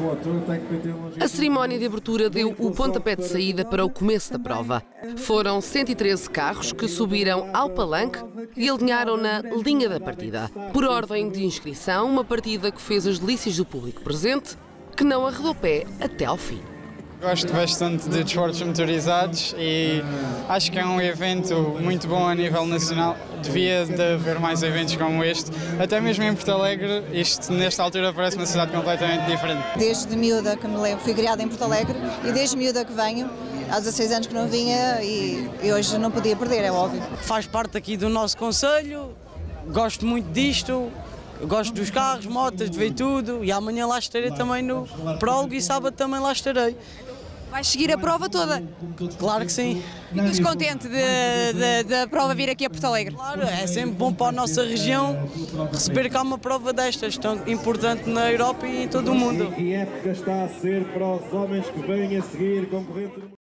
A cerimónia de abertura deu o pontapé de saída para o começo da prova. Foram 113 carros que subiram ao palanque e alinharam na linha da partida. Por ordem de inscrição, uma partida que fez as delícias do público presente, que não arredou pé até ao fim. Gosto bastante de desportos motorizados e acho que é um evento muito bom a nível nacional. Devia de haver mais eventos como este. Até mesmo em Porto Alegre, isto nesta altura parece uma cidade completamente diferente. Desde miúda que me lembro, fui criada em Porto Alegre e desde miúda que venho, há 16 anos que não vinha e hoje não podia perder, é óbvio. Faz parte aqui do nosso concelho, gosto muito disto. Gosto dos carros, motas, de ver tudo e amanhã lá estarei também no prólogo e sábado também lá estarei. Vais seguir a prova toda? Claro que sim. Ficas contente da prova vir aqui a Porto Alegre? Claro, é sempre bom para a nossa região receber cá uma prova destas, tão importante na Europa e em todo o mundo. Que época está a ser para os homens que vêm a seguir concorrente.